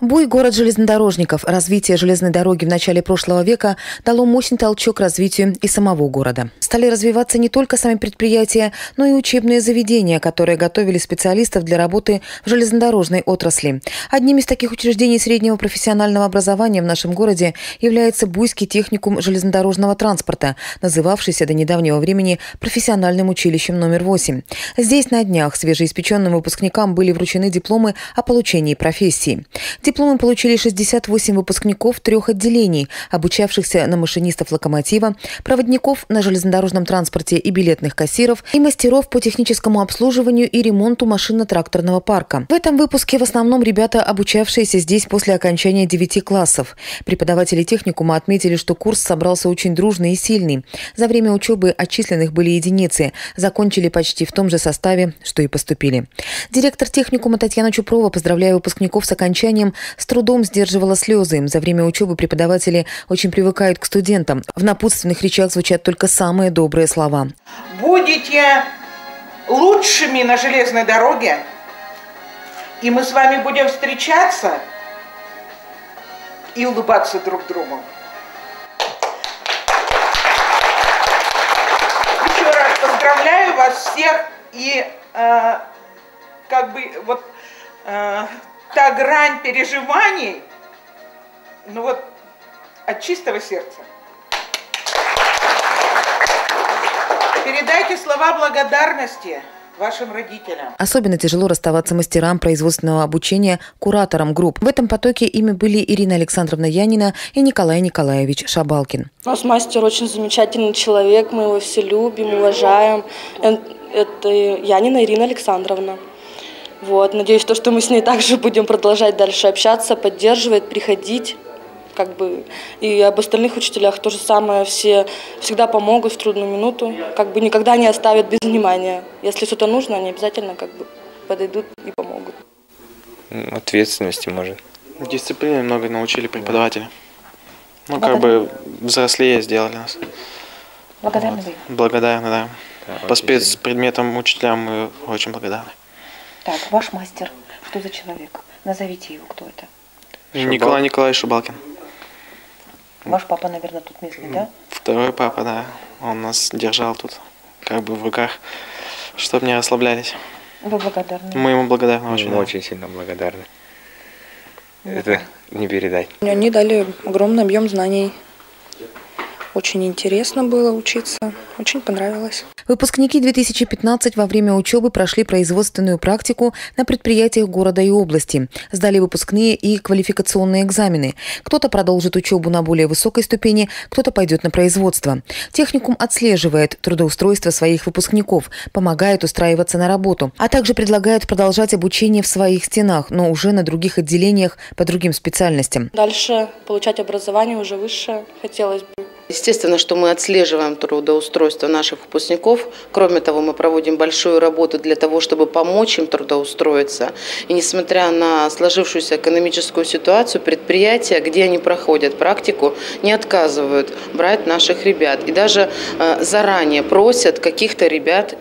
Буй – город железнодорожников. Развитие железной дороги в начале прошлого века дало мощный толчок развитию и самого города. Стали развиваться не только сами предприятия, но и учебные заведения, которые готовили специалистов для работы в железнодорожной отрасли. Одним из таких учреждений среднего профессионального образования в нашем городе является Буйский техникум железнодорожного транспорта, называвшийся до недавнего времени профессиональным училищем номер 8. Здесь на днях свежеиспеченным выпускникам были вручены дипломы о получении профессии. Дипломы получили 68 выпускников 3 отделений, обучавшихся на машинистов локомотива, проводников на железнодорожном транспорте и билетных кассиров и мастеров по техническому обслуживанию и ремонту машинно-тракторного парка. В этом выпуске в основном ребята, обучавшиеся здесь после окончания 9 классов. Преподаватели техникума отметили, что курс собрался очень дружный и сильный. За время учебы отчисленных были единицы, закончили почти в том же составе, что и поступили. Директор техникума Татьяна Чупрова, поздравляя выпускников с окончанием, с трудом сдерживала слезы. За время учебы преподаватели очень привыкают к студентам. В напутственных речах звучат только самые добрые слова. Будете лучшими на железной дороге, и мы с вами будем встречаться и улыбаться друг другу. Еще раз поздравляю вас всех, и та грань переживаний, от чистого сердца. Передайте слова благодарности вашим родителям. Особенно тяжело расставаться мастерам производственного обучения, кураторам групп. В этом потоке ими были Ирина Александровна Янина и Николай Николаевич Шабалкин. У нас мастер очень замечательный человек, мы его все любим, уважаем. Это Янина Ирина Александровна. Надеюсь, что мы с ней также будем продолжать дальше общаться, поддерживать, приходить. И об остальных учителях то же самое. Все всегда помогут в трудную минуту. Никогда не оставят без внимания. Если что-то нужно, они обязательно подойдут и помогут. Ответственности, может. Дисциплины много научили преподаватели. Взрослее сделали нас. Благодарны вы? Благодарны, да. По спецпредметам учителям мы очень благодарны. Так, ваш мастер, что за человек? Назовите его, кто это? Николай Николаевич Шабалкин. Ваш папа, наверное, тут местный, да? Второй папа, да. Он нас держал тут, в руках, чтобы не расслаблялись. Вы благодарны? Мы ему благодарны очень. Мы очень сильно благодарны. Это не передать. Они дали огромный объем знаний. Очень интересно было учиться, очень понравилось. Выпускники 2015 во время учебы прошли производственную практику на предприятиях города и области. Сдали выпускные и квалификационные экзамены. Кто-то продолжит учебу на более высокой ступени, кто-то пойдет на производство. Техникум отслеживает трудоустройство своих выпускников, помогает устраиваться на работу, а также предлагает продолжать обучение в своих стенах, но уже на других отделениях по другим специальностям. Дальше получать образование уже высшее хотелось бы. Естественно, что мы отслеживаем трудоустройство наших выпускников. Кроме того, мы проводим большую работу для того, чтобы помочь им трудоустроиться. И несмотря на сложившуюся экономическую ситуацию, предприятия, где они проходят практику, не отказывают брать наших ребят. И даже заранее просят каких-то ребят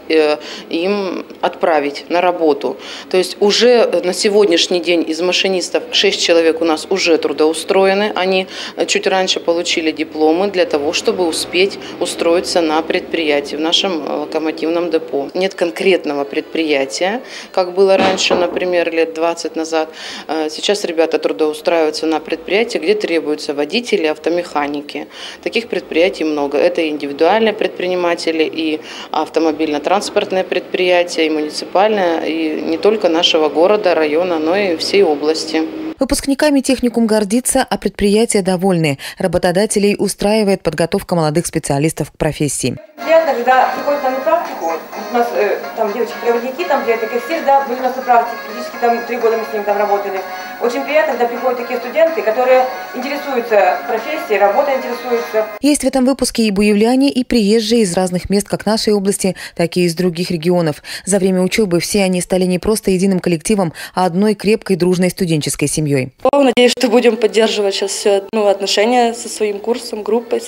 им отправить на работу. То есть уже на сегодняшний день из машинистов 6 человек у нас уже трудоустроены. Они чуть раньше получили дипломы для того, чтобы успеть устроиться на предприятии в нашем локомотивном депо. Нет конкретного предприятия, как было раньше, например, лет 20 назад. Сейчас ребята трудоустраиваются на предприятии, где требуются водители, автомеханики. Таких предприятий много. Это и индивидуальные предприниматели, и автомобильно-транспортные предприятия, и муниципальные, и не только нашего города, района, но и всей области. Выпускниками техникум гордится, а предприятия довольны. Работодателей устраивает подготовка молодых специалистов к профессии. Приятно, когда приходят на практику, у нас там девочки-проводники, там где-то кассир, да, были у нас на практике, практически 3 года мы с ним там работали. Очень приятно, когда приходят такие студенты, которые интересуются профессией, работой интересуются. Есть в этом выпуске и буевляне, и приезжие из разных мест как нашей области, так и из других регионов. За время учебы все они стали не просто единым коллективом, а одной крепкой, дружной студенческой семьей. Надеюсь, что будем поддерживать сейчас отношения со своим курсом, группой, со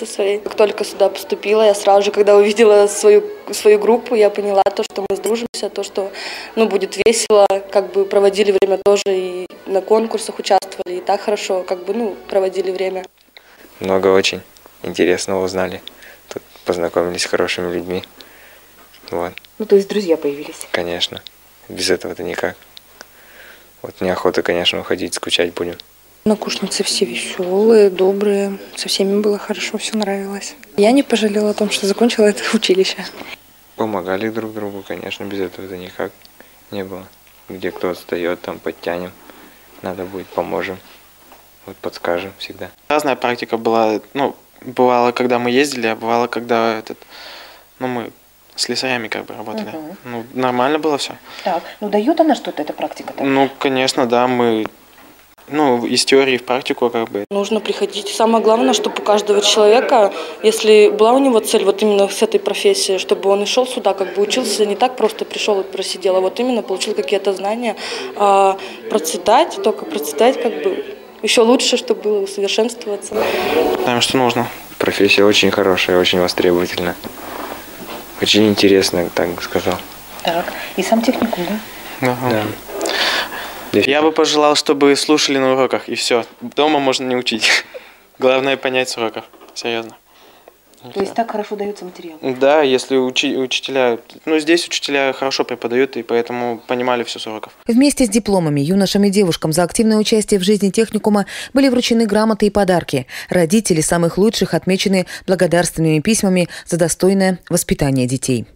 ученица своей. Как только сюда поступила, я сразу же, когда увидела свою группу, я поняла то, что мы сдружимся, то, что будет весело, как бы проводили время тоже и на конкурсах участвовали, и так хорошо, как бы проводили время. Много очень интересного узнали. Тут познакомились с хорошими людьми. Вот. То есть друзья появились? Конечно. Без этого-то никак. Вот неохота, конечно, уходить, скучать будем. Однокурсницы все веселые, добрые, со всеми было хорошо, все нравилось. Я не пожалела о том, что закончила это училище. Помогали друг другу, конечно, без этого-то никак не было. Где кто отстает, там подтянем, надо будет, поможем, вот подскажем всегда. Разная практика была, бывало, когда мы ездили, а бывало, когда мы с слесарями как бы работали. Нормально было все. Так, дает она что-то, эта практика-то? Конечно, да, мы, из теории в практику как бы. Нужно приходить. Самое главное, чтобы у каждого человека, если была у него цель вот именно с этой профессией, чтобы он и шел сюда, как бы учился, не так просто пришел и просидел, а вот именно получил какие-то знания, процветать, как бы еще лучше, чтобы было усовершенствоваться. Знаем, что нужно. Профессия очень хорошая, очень востребовательна. Очень интересно, так бы сказал. Так, и сам техникум, да? Да. Я бы пожелал, чтобы слушали на уроках, и все. Дома можно не учить. Главное понять с уроков. Серьезно. То есть так хорошо дается материал? Да, если учителя... здесь учителя хорошо преподают, и поэтому понимали все с уроков. Вместе с дипломами юношам и девушкам за активное участие в жизни техникума были вручены грамоты и подарки. Родители самых лучших отмечены благодарственными письмами за достойное воспитание детей.